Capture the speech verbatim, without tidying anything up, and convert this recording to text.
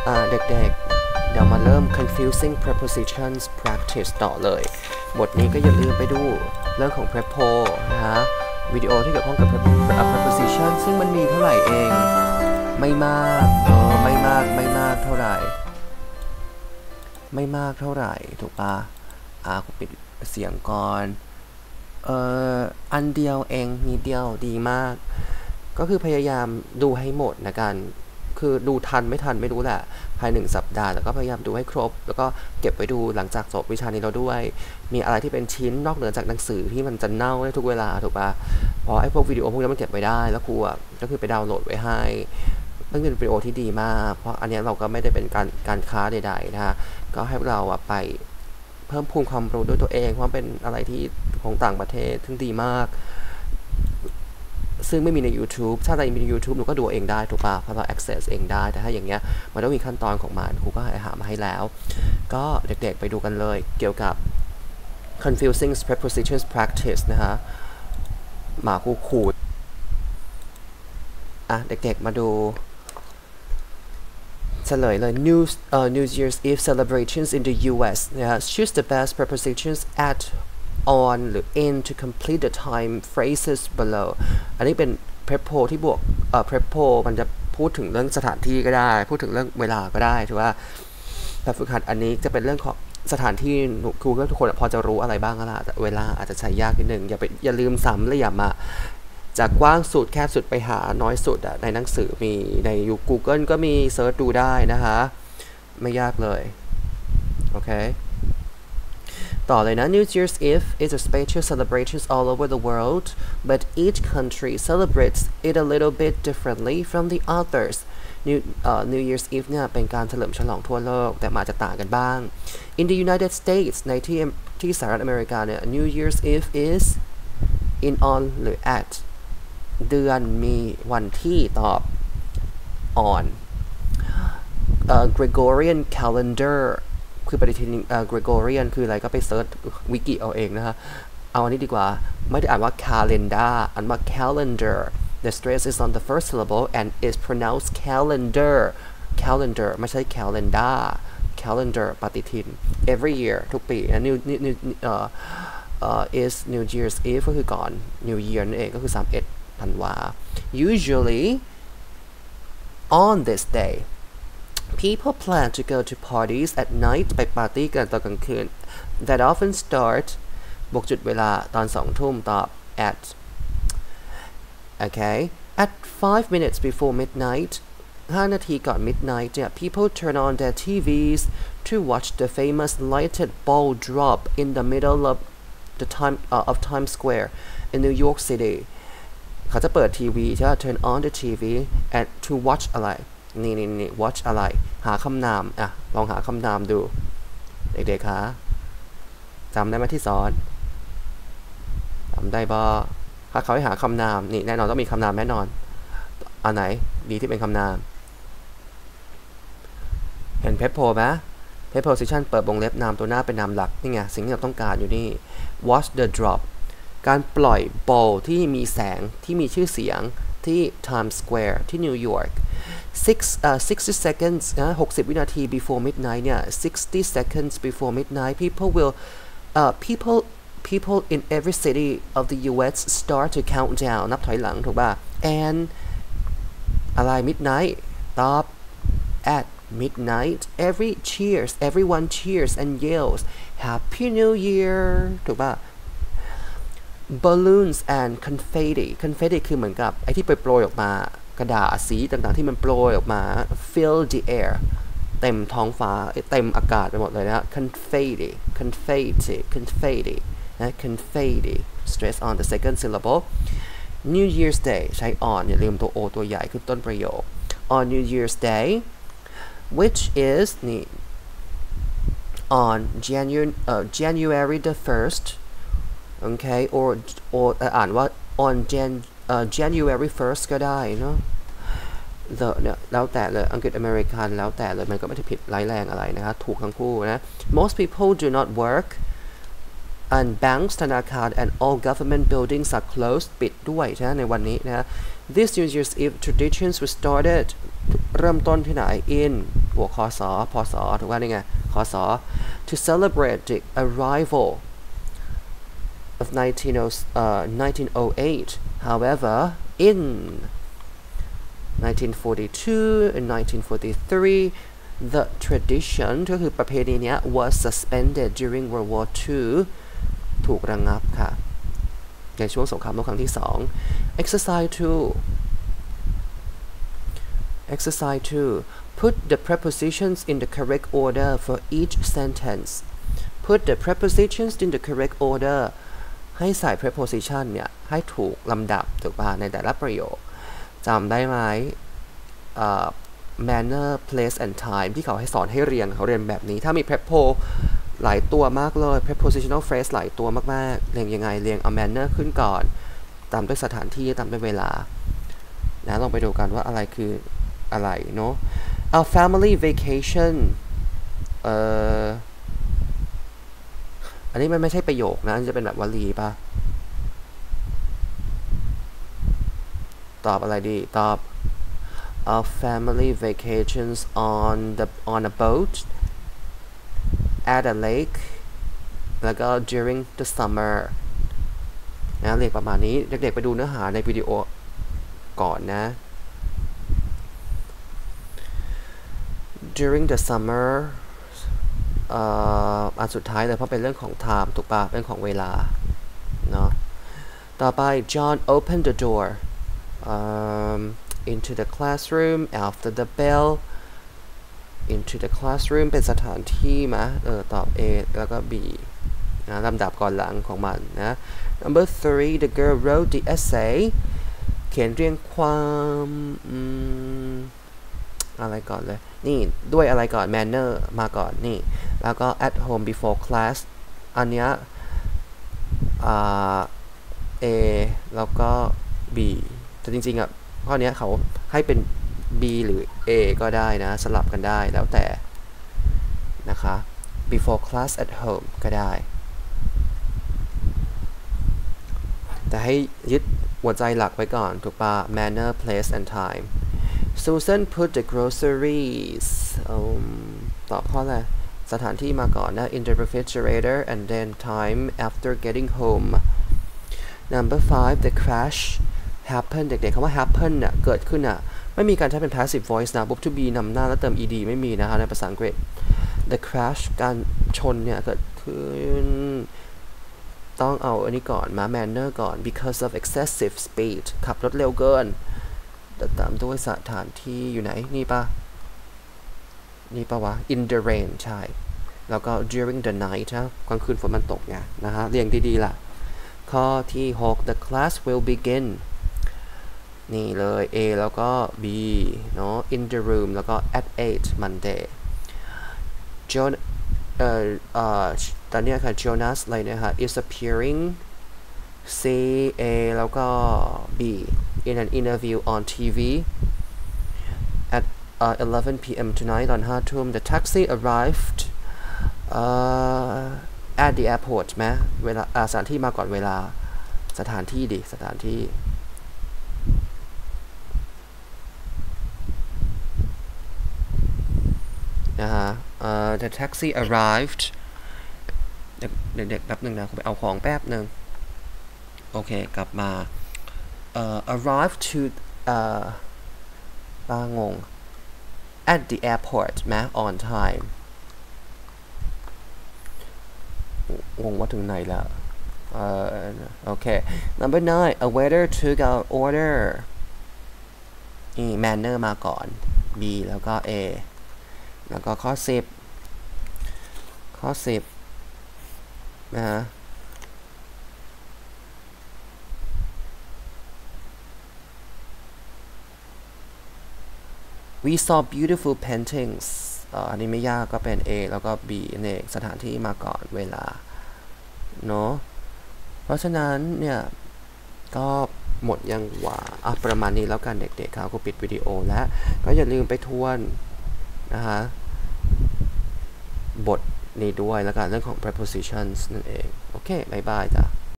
อ่าเด็กๆเดี๋ยวมาเริ่ม confusing prepositions practice ต่อเลยบทนี้ก็อย่าลืมไปดูเรื่องของ prepo นะฮะวิดีโอที่เกี่ยวข้องกับ preposition ซึ่งมันมีเท่าไหร่เองไม่มากเออไม่มากไม่มากเท่าไหร่ไม่มากเท่าไหร่ถูกปะอ่ากูปิดเสียงก่อนเอ่ออันเดียวเองนิดเดียวดีมากก็คือพยายามดูให้หมดนะกันคือดูทันไม่ทันไม่รู้แหละภายหนึ่งสัปดาห์แต่ก็พยายามดูให้ครบแล้วก็เก็บไว้ดูหลังจากจบวิชานี้เราด้วยมีอะไรที่เป็นชิ้นนอกเหนือจากหนังสือที่มันจะเน่าได้ทุกเวลาถูกปะเพราะไอ้พวกวิดีโอพวกนี้มันเก็บไว้ได้แล้วครูอ่ะก็คือไปดาวน์โหลดไว้ให้มันเป็นวิดีโอที่ดีมากเพราะอันนี้เราก็ไม่ได้เป็นการการค้าใดๆนะฮะก็ให้เราอ่ะไปเพิ่มพูนความรู้ด้วยตัวเองเพราะเป็นอะไรที่ของต่างประเทศซึ่งดีมากซึ่งไม่มีใน YouTube ถ้าอะไรมีใน YouTube หนูก็ดูเองได้ถูกป่ะเพราะเรา access เองได้แต่ถ้าอย่างเงี้ยมันต้องมีขั้นตอนของมันครูก็หามาให้แล้วก็เด็กๆไปดูกันเลยเกี่ยวกับ confusing prepositions practice นะฮะหมาครูขูดอ่ะเด็กๆมาดูเฉลยเลย New uh, New Year's Eve celebrations in the ยู เอส นะฮะ choose the best prepositions at on หรือ in to complete the time phrases below อันนี้เป็น prepo ที่บวกเอ่อ prepo มันจะพูดถึงเรื่องสถานที่ก็ได้พูดถึงเรื่องเวลาก็ได้ถือว่าแบบฝึกหัดอันนี้จะเป็นเรื่องของสถานที่ครูก็ทุกคนพอจะรู้อะไรบ้างก็ล่ะแต่เวลาอาจจะใช้ยากนิดนึงอย่าไปอย่าลืมสามเหลี่ยมอะจากกว้างสุดแคบสุดไปหาน้อยสุดอะในหนังสือมีใน Google ก็มีเซิร์ชดูได้นะคะไม่ยากเลยโอเคต่อเลยนะ New Year's Eve is a special celebration all over the world but each country celebrates it a little bit differently from the others New uh, New Year's Eve เนี่ยเป็นการเฉลิมฉลองทั่วโลกแต่มาจะต่างกันบ้าง In the United States ในที่ที่สหรัฐอเมริกาเนี่ย New Year's Eve is in on หรือ at เดือนมีวันที่ตอบ on uh, Gregorian calendar คือปฏิทิน uh, Gregorian คืออะไรก็ไปเซิร์ชวิกิเอาเองนะฮะเอาอันนี้ดีกว่าไม่ได้อ่านว่า calendar อ่านว่า calendar the stress is on the first syllable and is pronounced calendar calendar ไม่ใช่ calendar calendar ปฏิทิน every year ทุกปีนะ new new new uh, uh, is New Year's Eve ก็คือก่อน New Year นั่นเองก็คือสามสิบเอ็ดธันวา usually on this day people plan to go to parties at night ไปปาร์ตี้กันตอนกลางคืน that often start บวกจุดเวลาตอนสองทุ่มตอบ at okay at five minutes before midnight ห้านาทีก่อน midnight เนี่ย people turn on their ที วี s to watch the famous lighted ball drop in the middle of the time uh, of Times Square in New York City เขาจะเปิดทีวีใช่ไหม turn on the ที วี and to watch อะไรนี่นี่นี่ watch อะไรหาคำนามอ่ะลองหาคำนามดูเด็กๆคะจำได้ไหมที่สอนจำได้บ่ถ้าเขาให้หาคำนามนี่แน่นอนต้องมีคำนามแน่นอนอันไหนดีที่เป็นคำนามเห็น prepo ไหม preposition เปิดวงเล็บนามตัวหน้าเป็นนามหลักนี่ไงสิ่งที่เราต้องการอยู่นี่ watch the drop การปล่อย ball ที่มีแสงที่มีชื่อเสียงที่ Times Square ที่นิวยอร์กsix uh, sixty seconds นะหกสิบวินาที before midnight เนี่ย sixty seconds before midnight people will uh, people people in every city of the ยู เอส start to count down นับถอยหลังถูกป่ะ and อะไร midnight ตอบ at midnight every cheers everyone cheers and yells happy new year ถูกป่ะ balloons and confetti confetti คือเหมือนกับไอ้ที่โปรยออกมากระดาษสีต่างๆที่มันโปรยออกมา fill the air เต็มท้องฟ้าเต็มอากาศไปหมดเลยนะ confetti confetti confetti นะ confetti stress on the second syllable New Year's Day ใช้ on อย่าลืมตัว o ตัวใหญ่ขึ้นต้นประโยค on New Year's Day which is นี่ on January uh, January the first okay or or อ่านว่า on Jan uh, January first ก็ได้เนาะ the เนี่ยแล้วแต่เลยอังกฤษอเมริกันแล้วแต่เลยมันก็ไม่ได้ผิดร้ายแรงอะไรนะคะถูกทั้งคู่นะ most people do not work and banks ธนาคาร and all government buildings are closed ปิดด้วยใช่ไหมในวันนี้นะ this New Year's Eve traditions were started เริ่มต้นที่ไหน in บวกคศพศถูกว่านี่ไงคศ to celebrate the arrival of nineteen oh eight however in nineteen forty-two and nineteen forty-three the tradition ก็คือประเพณีนี้ was suspended during World War two ถูกระงับค่ะในช่วงสงครามโลกครั้งที่สอง exercise two exercise two put the prepositions in the correct order for each sentence put the prepositions in the correct order ให้ใส่ preposition เนี่ยให้ถูกลำดับถูกป่ะในแต่ละประโยคจำได้ไหม uh, manner place and time ที่เขาให้สอนให้เรียงเขาเรียนแบบนี้ถ้ามี prepo หลายตัวมากเลย prepositional phrase หลายตัวมากๆเรียงยังไงเรียงเอา manner ขึ้นก่อนตามด้วยสถานที่ตามด้วยเวลานะลองไปดูกันว่าอะไรคืออะไรเนาะ a family vacation เอ่ออันนี้มันไม่ใช่ประโยคนะจะเป็นแบบวลีป่ะตอบอะไรดีตอบ a family vacations on the on a boat at a lake แล้วก็ during the summer นะเรียกประมาณนี้เด็กๆไปดูเนื้อหาในวิดีโอก่อนนะ during the summer เอ่ออันสุดท้ายเลยเพราะเป็นเรื่องของ time ถูกป่ะเป็นของเวลาเนาะต่อไป John opened the door um, into the classroom after the bell into the classroom เป็นสถานที่มะเออตอบ A แล้วก็ B นะลำดับก่อนหลังของมันนะ number three the girl wrote the essay เขียนเรียงความอะไรก่อนเลยนี่ด้วยอะไรก่อน manner มาก่อนนี่แล้วก็ at home before class อันเนี้ยอ่า A แล้วก็ B แต่จริงๆอ่ะข้อนี้เขาให้เป็น B หรือ A ก็ได้นะสลับกันได้แล้วแต่นะคะ before class at home ก็ได้แต่ให้ยึดหัวใจหลักไว้ก่อนถูกปะ manner place and time Susan put the groceries ตอบข้ออะไรสถานที่มาก่อนนะ in the refrigerator and then time after getting home number five the crash happen เด็กๆคำว่า happen น่ะเกิดขึ้นน่ะไม่มีการใช้เป็น passive voice นะ verb to be นำหน้าแล้วเติม ed ไม่มีนะคะในภาษาอังกฤษ the crash การชนเนี่ยเกิดขึ้นต้องเอาอันนี้ก่อนมา manner ก่อน because of excessive speed ขับรถเร็วเกินตามด้วยสถานที่อยู่ไหนนี่ปะนี่ปะวะ in the rain ใช่แล้วก็ during the night นะกลางคืนฝนมันตกไงนะฮะเรียงดีๆล่ะข้อที่หก the class will begin นี่เลย A แล้วก็ B เนาะ in the room แล้วก็ at eight Monday John เอ่อเอ่อตอนนี้ค่ะ Jonas อะไรเนี่ยค่ะ is appearing C A แล้วก็ B in an interview on ที วี at uh, eleven p m tonight ตอนห้าทุ่ม the taxi arrived uh, at the airport ไหมเวลาสถานที่มาก่อนเวลาสถานที่ดิสถานที่นะฮะ uh, the taxi arrived เด็กๆแป๊บนึงนะผมไปเอาของแป๊บนึงโอเคกลับมา uh, arrive to ป้างง at the airport ไหม on time งงว่าถึงไหนแล้ว uh, โอเค number nine a waiter took our order นี่ manner มาก่อน B แล้วก็ A แล้วก็ข้อสิบข้อสิบนะฮะWe saw beautiful paintings อันนี้ไม่ยากก็เป็น A แล้วก็ B เองสถานที่มาก่อนเวลาเนาะเพราะฉะนั้นเนี่ยก็หมดยังว่าอ่ะประมาณนี้แล้วกันเด็กๆครับก็ปิดวิดีโอแล้วก็อย่าลืมไปทวนนะคะบทนี้ด้วยแล้วกันเรื่องของ prepositions นั่นเองโอเคบายบายจ้ะ